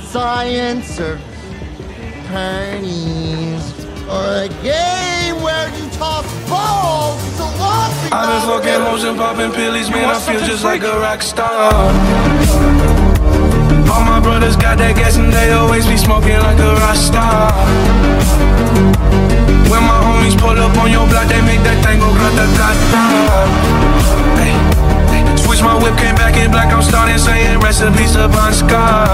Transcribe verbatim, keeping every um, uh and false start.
science or parties or a game where you toss balls to lost. I've been fucking hoes and popping pillies, man, I feel just like a rock star. All my brothers got that gas and they always be smoking like a rock star. When my homies pull up on your block, they make that thing go grata-ta-ta. Hey, hey. Switch my whip, came back in black, I'm starting saying recipes to Bon Scott.